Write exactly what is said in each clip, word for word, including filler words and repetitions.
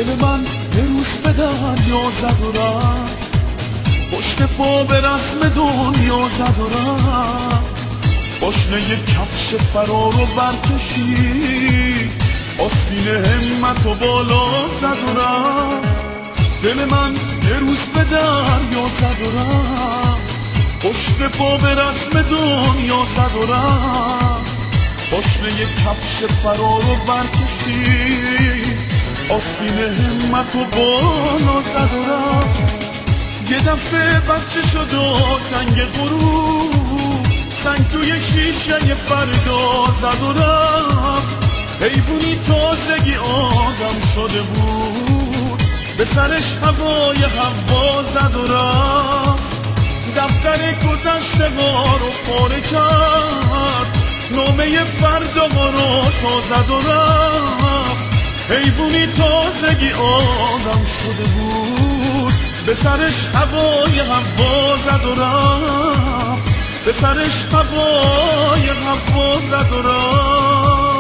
دل من یه روز به دریا زد و رفت، پشت پا به رسم دنیا زد و رفت. پاشنه یه کفش فرار رو برکشید، آستین همت و بالا زد و رفت. دل من یه روز به دریا زد و رفت، پشت پا به رسم دنیا زد و رفت. پاشنه یه کفش فرار رو برکشید، آستین همت و بالا زد و رفت. یه دفعه بچه شد و تنگ غروب، سنگ توی شیشه فردا زد و رفت. حیوونی تازگی آدم شده بود، به سرش هوای هوا زد و رفت. دفتر گذشته ها رو پاره کرد، نامه فردا ها رو تا زد و رفت. حیوونی تازگی آدم شده بود، به سرش هوای هوا زد و رفت. به سرش هوای هوا زد و رفت.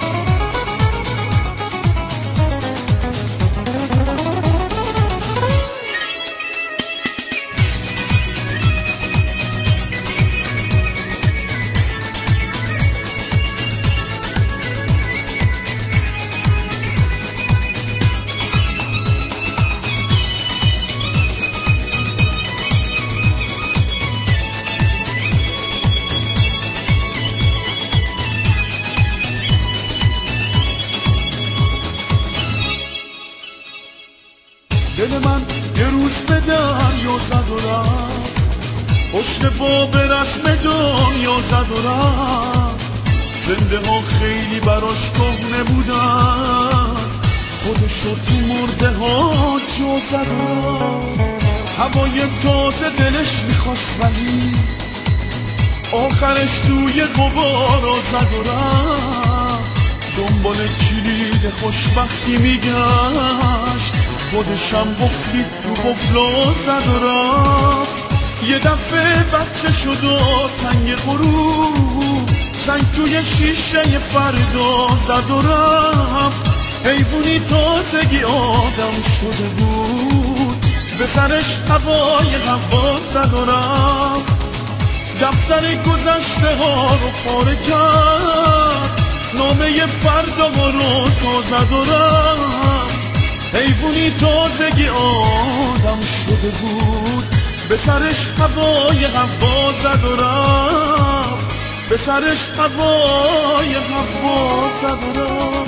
دل من یه روز به دریا زد و رفت، پشت پا به رسم دنیا زد و رفت. زنده ها خیلی براش کهنه بودن، خودشو تو مرده ها جا زد و رفت. هوای تازه دلش میخواست ولی آخرش توی غبارا زد و رفت. دنبال کلید خوشبختی میگشت، خودشم قفلی رو قفلا زد و رفت. یه دفعه بچه شد و تنگ غروب، سنگ توی شیشه فردا زد و رفت. حیوونی تازگی آدم شده بود، به سرش هوای هوا زد و رفت. دفتر گذشته ها رو پاره کرد، نامه فردا ها رو تا زد و رفت. حیوونی تازگی آدم شده بود، به سرش هوای هوا زد و رفت. به سرش هوای هوا زد و رفت.